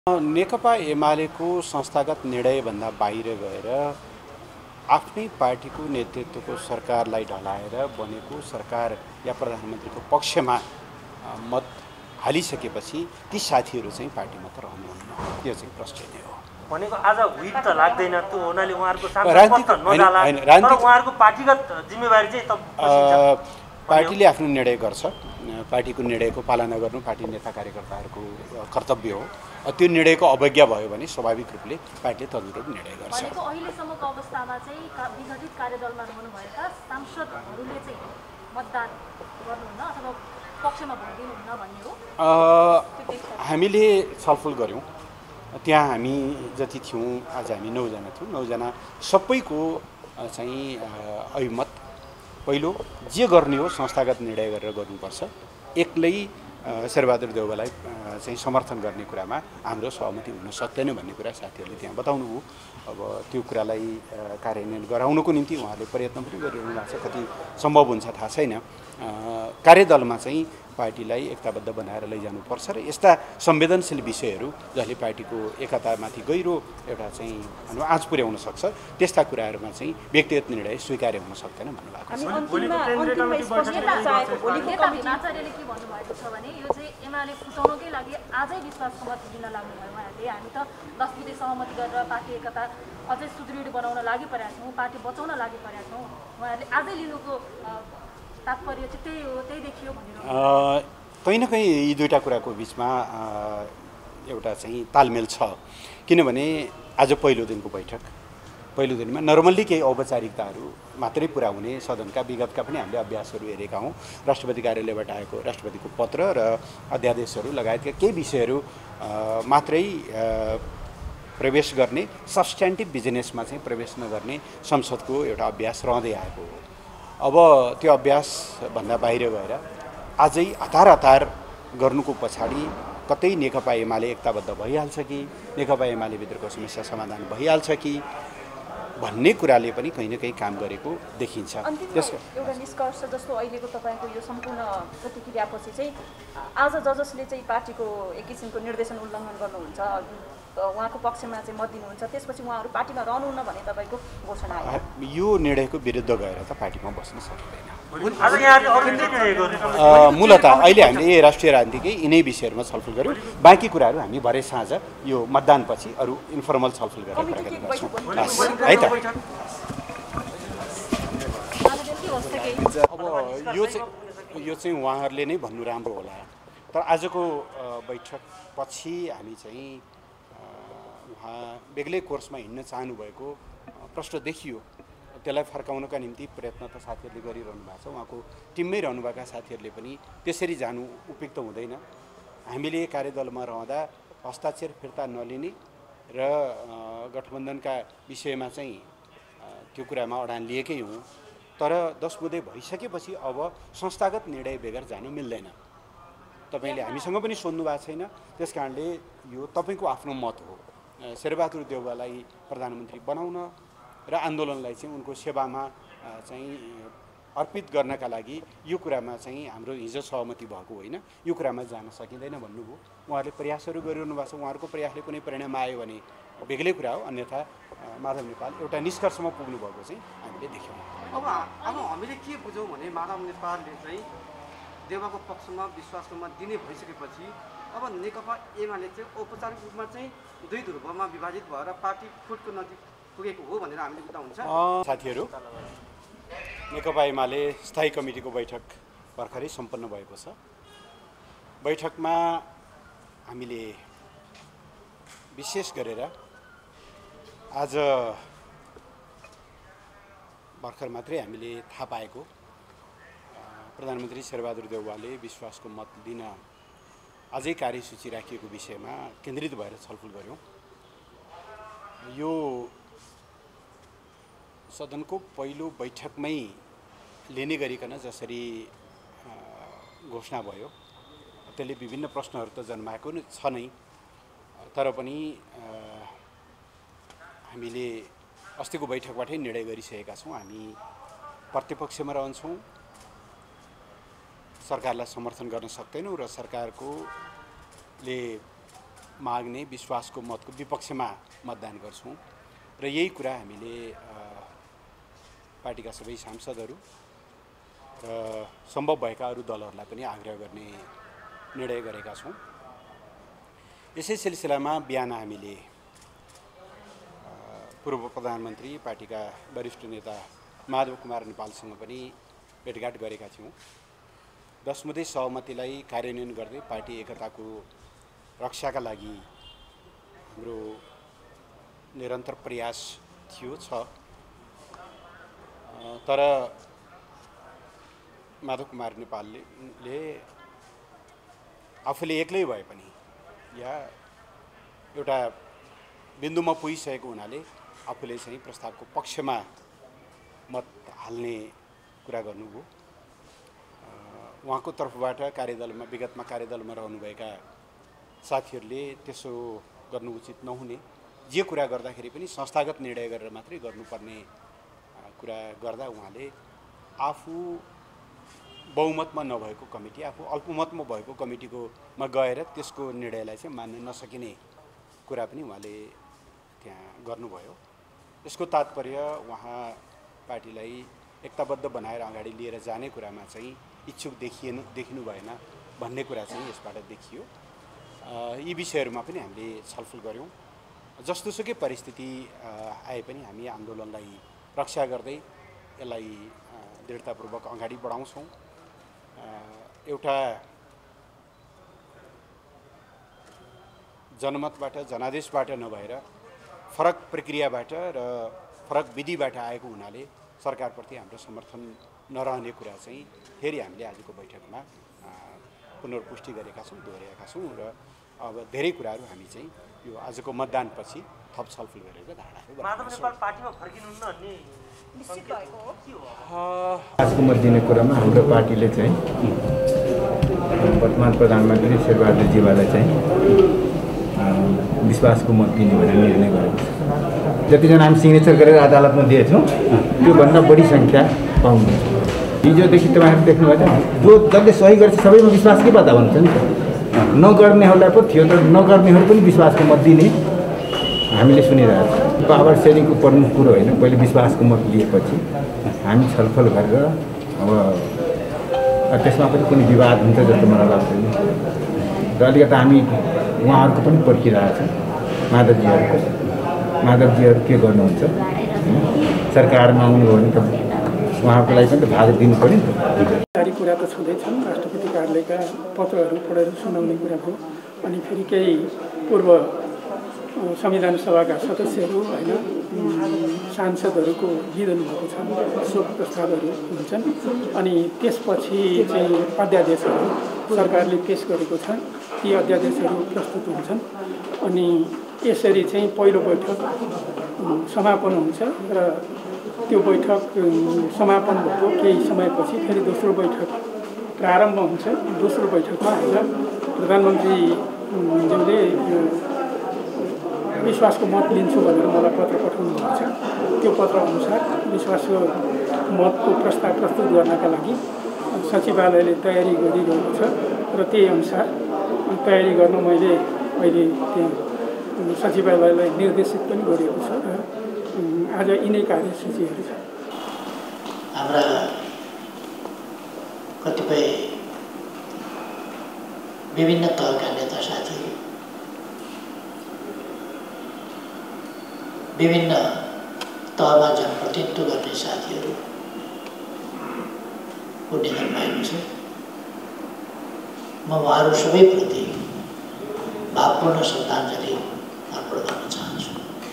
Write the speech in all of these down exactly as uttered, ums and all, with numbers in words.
नेकपा एमालेको संस्थागत निर्णयभन्दा बाहिर गएर आफ्नै पार्टीको नेतृत्वको सरकारलाई ढलाएर बनेको सरकार या प्रधानमन्त्रीको पक्षमा मत हालिसकेपछि ती साथीहरू चाहिँ पार्टीमा त रहनुहुन्न। यो चाहिँ प्रश्न नै हो। भनेको आज हुइप त लाग्दैन त्यो हुनाले उहाँहरुको सांसद पद नजाला तर उहाँहरुको पार्टीगत जिम्मेवारी चाहिँ त पार्टीले आफ्नो निर्णय गर्छ। पार्टीको निर्णयको पालना गर्नु पार्टी नेता कार्यकर्ताहरूको कर्तव्य हो। त्यो निर्णयको अवज्ञा भयो भने स्वाभाविक रूपले पार्टीले तदनुरूप निर्णय गर्छ। भनेको अहिलेसम्मको अवस्थामा चाहिँ विघटित कार्यदलमा रहनुभएका सांसदहरूले चाहिँ मतदान गर्नुहुन्न अथवा पक्षमा भोट दिनुहुन्न भन्ने हो। हामीले छलफल गर्यौं। त्यहाँ हामी जति थियौं आज हामी नौ जना थियौं। नौ जना सबैको चाहिँ अभिमत पहिलो जे गर्ने हो संस्थागत निर्णय गरेर गर्नुपर्छ। एक्लै शेरबहादुर देउवालाई चाहिँ समर्थन गर्ने कुरामा हाम्रो सहमति हुन सक्दैन भन्ने कुरा साथीहरूले त्यहाँ बताउनु हो। अब त्यो कुरालाई कार्यान्वयन गराउनको निम्ति उहाँहरूले प्रयत्न पनि गरिरहनु भएको छ। कति सम्भव हुन्छ थाहा छैन। कार्यदलमा चाहिँ पार्टीलाई एकताबद्ध बनाएर लैजानुपर्छ र यस्ता संवेदनशील विषयहरू जसले पार्टीको एकतामाथि गहिरो एउटा चाहिँ भनौँ आँच पुर्याउन सक्छ त्यस्ता कुराहरूमा चाहिँ व्यक्तिगत निर्णय स्वीकार्य हुन सक्दैन भन्नुभएको छ। आचार्यले के भन्नुभएको छ भने यो चाहिँ एमाले फुटाउनकै लागि आजै विश्वासको मत दिन लाग्नुभयो उहाँहरूले। हामी त दस बुधे सहमति गरेर पार्टी एकता अझै सुदृढ बनाउन लागि परेका छौँ, पार्टी बचाउन लागि परेका छौँ। उहाँहरूले आजै लिनुको तात्पर्य चाहिँ त्यही हो, त्यही देखियो भनेर कहीँ न कहीँ यी दुईवटा कुराको बिचमा एउटा चाहिँ तालमेल छ। किनभने आज पहिलो दिनको बैठक पहिलो दिनमा नर्मल्ली केही औपचारिकताहरू मात्रै पुरा हुने सदनका विगतका पनि हामीले अभ्यासहरू हेरेका हौँ। राष्ट्रपति कार्यालयबाट आएको राष्ट्रपतिको पत्र र अध्यादेशहरू लगायतका केही विषयहरू मात्रै प्रवेश गर्ने सब्स्ट्यान्टिभ बिजनेसमा चाहिँ प्रवेश नगर्ने संसदको एउटा अभ्यास रहँदै आएको हो। अब त्यो अभ्यासभन्दा बाहिर गएर आजै हतार हतार गर्नुको पछाडि कतै नेकपा एमाले एकताबद्ध भइहाल्छ कि नेकपा एमाले भित्रको समस्या समाधान भइहाल्छ कि भन्ने कुराले पनि कहीँ न कहीँ काम गरेको देखिन्छ। त्यसको एउटा निष्कर्ष जस्तो अहिलेको तपाईँको यो सम्पूर्ण प्रतिक्रियापछि चाहिँ आज ज जसले चाहिँ पार्टीको एक किसिमको निर्देशन उल्लङ्घन गर्नुहुन्छ उहाँको पक्षमा चाहिँ मत दिनुहुन्छ त्यसपछि उहाँहरू पार्टीमा रहनुहुन्न भन्ने तपाईँको घोषणा आयो। यो निर्णयको विरुद्ध गएर त पार्टीमा बस्न सकिँदैन। आज मूलत अहिले हामीले राष्ट्रिय राजनीतिकै यिनै विषयहरूमा छलफल गऱ्यौँ। बाँकी कुराहरू हामी भरे साँझ यो मतदानपछि अरू इन्फर्मल छलफल गरेर कुराकानी गर्छौँ है त। अब यो चाहिँ यो चाहिँ उहाँहरूले नै भन्नु राम्रो होला। तर आजको बैठक पछि हामी चाहिँ उहाँ बेग्लै कोर्समा हिँड्न चाहनुभएको प्रश्न देखियो। त्यसलाई फर्काउनका निम्ति प्रयत्न त साथीहरूले गरिरहनु भएको छ। उहाँको टिममै रहनुभएका साथीहरूले पनि त्यसरी जानु उपयुक्त हुँदैन। हामीले कार्यदलमा रहँदा हस्ताक्षर फिर्ता नलिने र गठबन्धनका विषयमा चाहिँ त्यो कुरामा अडान लिएकै हौँ। तर दस बुधे भइसकेपछि अब संस्थागत निर्णय बेगर जानु मिल्दैन। तपाईँले हामीसँग पनि सोध्नु भएको छैन। त्यस कारणले यो तपाईँको आफ्नो मत हो। शेरबहादुर देउवालाई प्रधानमन्त्री बनाउन र आन्दोलनलाई चाहिँ उनको सेवामा चाहिँ अर्पित गर्नका लागि यो कुरामा चाहिँ हाम्रो हिजो सहमति भएको होइन। यो कुरामा जान सकिँदैन भन्नुभयो। उहाँहरूले प्रयासहरू गरिरहनु भएको छ। उहाँहरूको प्रयासले कुनै परिणाम आयो भने बेग्लै कुरा हो। अन्यथा माधव नेपाल एउटा निष्कर्षमा पुग्नु भएको चाहिँ हामीले देख्यौँ। अब अब हामीले के बुझौँ भने माधव नेपालले चाहिँ देउवाको पक्षमा विश्वासको मत दिने भइसकेपछि अब नेकपा एमाले चाहिँ औपचारिक रूपमा चाहिँ दुई ध्रुवमा विभाजित भएर पार्टी फुटको नजिक पुगेको हो भनेर हामीले बुझ्दा हुन्छ। साथीहरू नेकपा एमाले स्थायी कमिटीको बैठक भर्खरै सम्पन्न भएको छ। बैठकमा हामीले विशेष गरेर आज भर्खर मात्रै हामीले थाहा पाएको प्रधानमन्त्री शेरबहादुर देउवाले विश्वासको मत दिन अझै कार्यसूची राखिएको विषयमा केन्द्रित भएर छलफल गऱ्यौँ। यो सदनको पहिलो बैठकमै लिने गरिकन जसरी घोषणा भयो त्यसले विभिन्न प्रश्नहरू त जन्माएको छ नै। तर पनि हामीले अस्तिको बैठकबाटै निर्णय गरिसकेका छौँ। हामी प्रतिपक्षमा रहन्छौँ, सरकारलाई समर्थन गर्न सक्दैनौँ र सरकारको ले माग्ने विश्वासको मतको विपक्षमा मतदान गर्छौँ र यही कुरा हामीले पार्टीका सबै सांसदहरू र सम्भव भएका अरू दलहरूलाई पनि आग्रह गर्ने निर्णय गरेका छौँ। यसै सिलसिलामा बिहान हामीले पूर्व प्रधानमन्त्री पार्टीका वरिष्ठ नेता माधव कुमार नेपालसँग पनि भेटघाट गरेका थियौँ। दसमुदे सहमतिलाई कार्यान्वयन गर्दै पार्टी एकताको रक्षाका लागि हाम्रो निरन्तर प्रयास थियो छ। तर माधव कुमार नेपालले आफूले एक्लै भए पनि या एउटा बिन्दुमा पुगिसकेको हुनाले आफूले चाहिँ प्रस्तावको पक्षमा मत हाल्ने कुरा गर्नुभयो। उहाँको तर्फबाट कार्यदलमा विगतमा कार्यदलमा रहनुभएका साथीहरूले त्यसो गर्नु उचित नहुने, जे कुरा गर्दाखेरि पनि संस्थागत निर्णय गरेर मात्रै गर्नुपर्ने कुरा गर्दा उहाँले आफू बहुमतमा नभएको कमिटी, आफू अल्पमतमा भएको कमिटीकोमा गएर त्यसको निर्णयलाई चाहिँ मान्न नसकिने कुरा पनि उहाँले त्यहाँ गर्नुभयो। यसको तात्पर्य उहाँ पार्टीलाई एकताबद्ध बनाएर अगाडि लिएर जाने कुरामा चाहिँ इच्छुक देखिएन देखिनु भएन भन्ने कुरा चाहिँ यसबाट देखियो। यी विषयहरूमा पनि हामीले छलफल गऱ्यौँ। जस्तोसुकै परिस्थिति आए पनि हामी आन्दोलनलाई रक्षा गर्दै यसलाई दृढतापूर्वक अगाडि बढाउँछौँ। एउटा जनमतबाट जनादेशबाट नभएर फरक प्रक्रियाबाट र फरक विधिबाट आएको हुनाले सरकारप्रति हाम्रो समर्थन नरहने कुरा चाहिँ फेरि हामीले आजको बैठकमा पुनर्पुष्टि गरेका छौँ, दोहोऱ्याएका छौँ र अब धेरै कुराहरू हामी चाहिँ यो आजको मतदानपछि थप छलफल गरेर धारणा माधव नेपाल पार्टीमा फर्किनुहुन्न भन्ने निश्चित भएको हो के हो? आजको मत दिने कुरामा हाम्रो पार्टीले चाहिँ वर्तमान प्रधानमन्त्री शेरबहादुरजीवालाई चाहिँ विश्वासको मत दिने भनेर निर्णय गरेको छ। जतिजना हामी सिग्नेचर गरेर अदालतमा दिएछौँ त्योभन्दा बढी सङ्ख्या पाउनुहुन्छ। हिजोदेखि तपाईँहरू देख्नुभएको जो जसले सही गर्छ सबैमा विश्वासकै वातावरण छ नि त। नगर्नेहरूलाई पो थियो तर नगर्नेहरू पनि विश्वासको मत दिने हामीले सुनिरहेको छौँ। पावर सेयरिङको प्रमुख कुरो होइन, पहिले विश्वासको मत लिएपछि हामी छलफल गरेर अब त्यसमा पनि कुनै विवाद हुन्छ जस्तो मलाई लाग्दैन र अलिकति हामी उहाँहरूको पनि पर्खिरहेको छ। माधवजीहरूको माधवजीहरू के गर्नुहुन्छ, सरकारमा आउनुभयो भने त उहाँहरूको लागि पनि त भाग दिनु पऱ्यो नि त। जारी कुरा त छँदैछन्, राष्ट्रपति कार्यालयका पत्रहरू पढेर सुनाउने कुरा भयो। अनि फेरि केही पूर्व संविधान सभाका सदस्यहरू होइन सांसदहरूको निधन भएको छ, शोक प्रस्तावहरू हुन्छन्। अनि त्यसपछि चाहिँ अध्यादेशहरू सरकारले पेश गरेको छ, ती अध्यादेशहरू प्रस्तुत हुन्छन्। अनि यसरी चाहिँ पहिलो बैठक समापन हुन्छ र त्यो बैठक समापन भएको केही समयपछि फेरि दोस्रो बैठक प्रारम्भ हुन्छ। दोस्रो बैठकमा होइन प्रधानमन्त्रीज्यूले विश्वासको मत लिन्छु भनेर मलाई पत्र पठाउनु भएको छ। त्यो पत्र अनुसार विश्वासको मतको प्रस्ताव प्रस्तुत गर्नका लागि सचिवालयले तयारी गरिरहेको छ र त्यही अनुसार तयारी गर्न मैले अहिले त्यहाँ सचिवालयलाई निर्देशित पनि गरिएको छ र आज यिनै कार्यसूचीहरू छ। हाम्रा कतिपय विभिन्न तहका नेता साथीहरू विभिन्न तहमा जनप्रतिनिधित्व गर्ने साथीहरूको निधन भएको छ। म उहाँहरू सबैप्रति भावपूर्ण श्रद्धाञ्जली अर्पण गर्न चाहन्छु।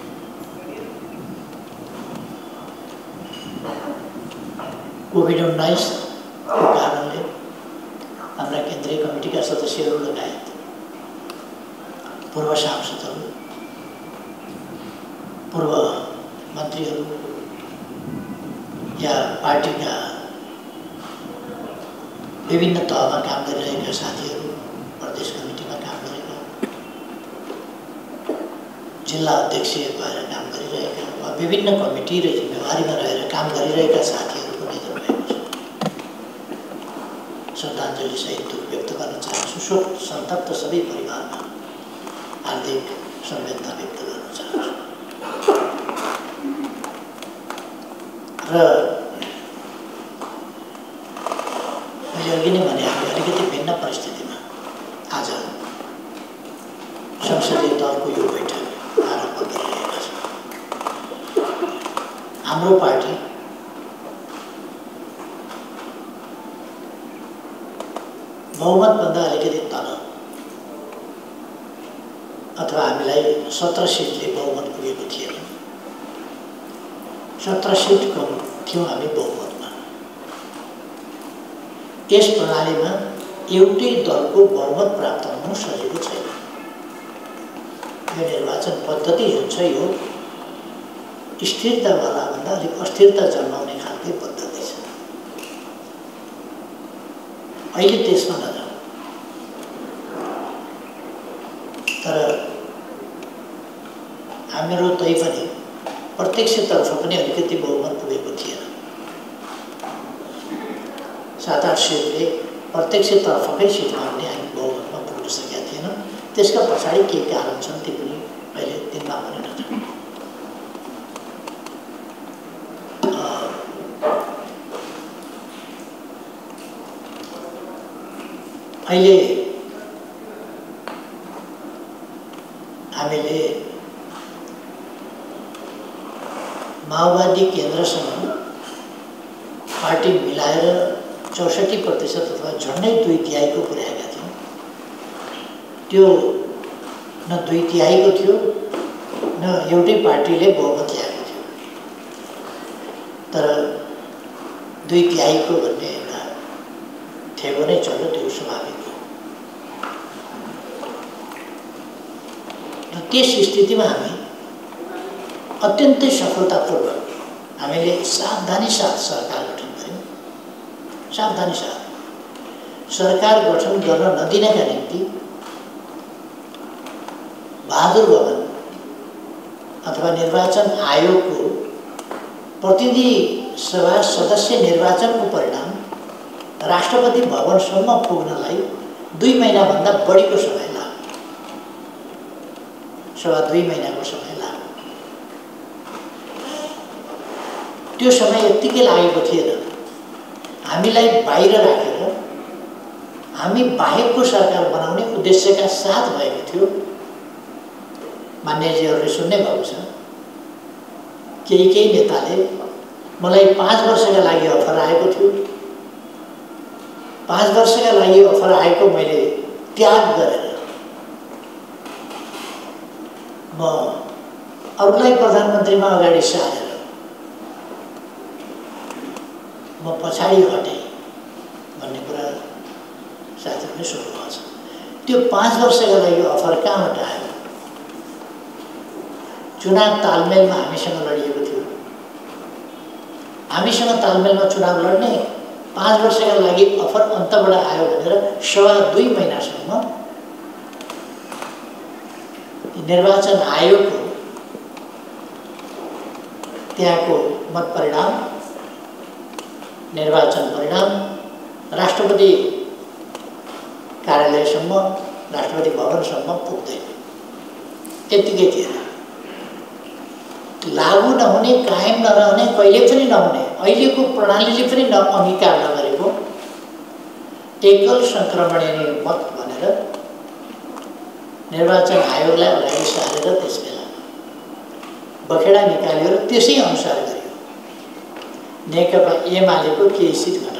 कोभिड उन्नाइसको कारणले हाम्रा केन्द्रीय कमिटीका सदस्यहरू लगायत पूर्व सांसदहरू, पूर्व मन्त्रीहरू या पार्टीका विभिन्न तहमा काम गरिरहेका साथीहरू, प्रदेश कमिटीमा काम गरेका, जिल्ला अध्यक्षीय भएर काम गरिरहेका वा विभिन्न कमिटी र जिम्मेवारीमा रहेर काम गरिरहेका साथीहरूको निधन भएको छ। श्रद्धाञ्जली सहित दुःख व्यक्त गर्न चाहन्छु। शोक सन्तप्त सबै परिवारमा हार्दिक हार्दिक संवेदना व्यक्त गर्न चाहन्छु। र मैले अघि नै भने हामी अलिकति भिन्न परिस्थितिमा आज संसदीय दलको यो बैठक आरम्भ गरिरहेका छौँ। हाम्रो पार्टी बहुमतभन्दा अलिकति तल अथवा हामीलाई सत्र सिटले बहुमत पुगेको थिएन। सत्र सिटको थियौँ हामी बहुमतमा। यस प्रणालीमा एउटै दलको बहुमत प्राप्त हुनु सजिलो छैन। यो निर्वाचन पद्धति जुन छ यो स्थिरतावाला भन्दा अलिक अस्थिरता जन्माउने खालको पद्धति छ। अहिले त्यसमा नजाउँ, तर हाम्रो तै पनि प्रत्यक्षतर्फ पनि अलिकति बहुमत पुगेको थिएन। सात आठ सिटले प्रत्यक्षतर्फकै सिटमा पनि हामी बहुमतमा पुग्न सकेका थिएनौँ। त्यसका पछाडि के कारण छन् ती पनि अहिले दिनमा पनि नजाउँ। अहिले हामीले माओवादी केन्द्रसँग पार्टी मिलाएर चौसठी प्रतिशत अथवा झन्डै दुई तिहाईको पुर्याएका थियौँ। त्यो न दुई तिहाईको थियो न एउटै पार्टीले बहुमत ल्याएको थियो। तर दुई तिहाईको भन्ने एउटा ठेगो नै चल्यो, त्यो स्वाभाविक हो। र त्यस स्थितिमा हामी अत्यन्तै सफलतापूर्वक हामीले सावधानी साथ सरकार गठन गऱ्यौँ। सावधानी साथ सरकार गठन गर्न नदिनका निम्ति बहादुर भवन अथवा निर्वाचन आयोगको प्रतिनिधि सभा सदस्य निर्वाचनको परिणाम राष्ट्रपति भवनसम्म पुग्नलाई दुई महिनाभन्दा बढीको समय लाग्यो। सवा दुई महिनाको समय लाग्यो। त्यो समय यत्तिकै लागेको थिएन। हामीलाई बाहिर राखेर हामी बाहेकको सरकार बनाउने उद्देश्यका साथ भएको थियो। मान्यजीहरूले सुन्ने भएको छ, केही केही नेताले मलाई पाँच वर्षका लागि अफर आएको थियो। पाँच वर्षका लागि अफर आएको मैले त्याग गरेर म अरूलाई प्रधानमन्त्रीमा अगाडि सारेर म पछाडि हटेँ भन्ने कुरा साथीहरूले सोध्नुभएको छ। त्यो पाँच वर्षका लागि अफर कहाँबाट आयो? चुनाव तालमेलमा हामीसँग लडिएको थियो। हामीसँग तालमेलमा चुनाव लड्ने पाँच वर्षका लागि अफर अन्तबाट आयो भनेर सवा दुई महिनासम्म निर्वाचन आयोगको त्यहाँको मत परिणाम, निर्वाचन परिणाम राष्ट्रपति कार्यालयसम्म, राष्ट्रपति भवनसम्म पुग्दैन। त्यत्तिकै थिएन। लागू नहुने, कायम नरहने, कहिले पनि नहुने, अहिलेको प्रणालीले पनि न अंगीकार नगरेको एकल सङ्क्रमणीय मत भनेर निर्वाचन आयोगलाई अगाडि सारेर त्यसबेला बखेडा निकाल्यो र त्यसै अनुसार गरियो। नेकपा एमालेको केही सिट